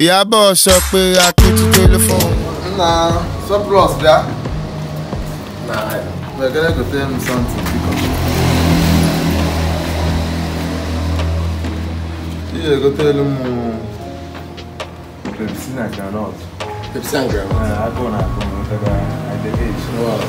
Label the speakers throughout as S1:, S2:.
S1: Ìyábọ̀ sọ pé Akétù telephone.
S2: Nah, surplus there. Nah, we're gonna go tell him something. Yeah, go tell him Pepsi and granite.
S3: Pepsi and granite?
S2: I go now, whatever I did.
S3: Wow.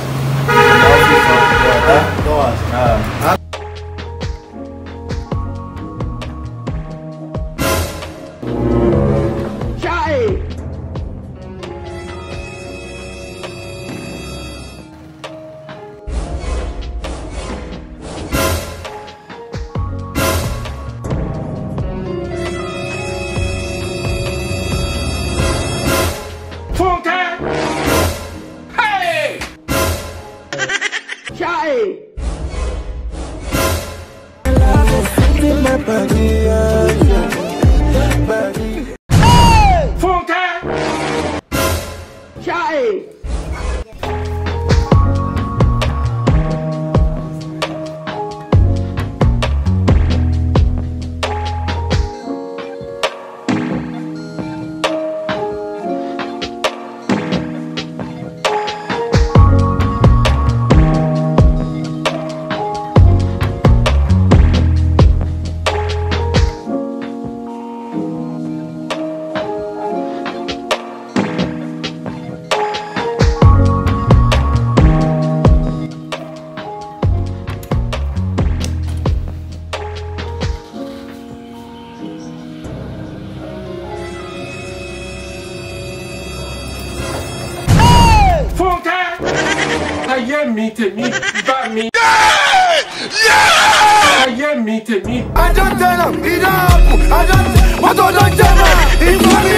S4: I don't tell him, he don't. I don't. What do I tell him?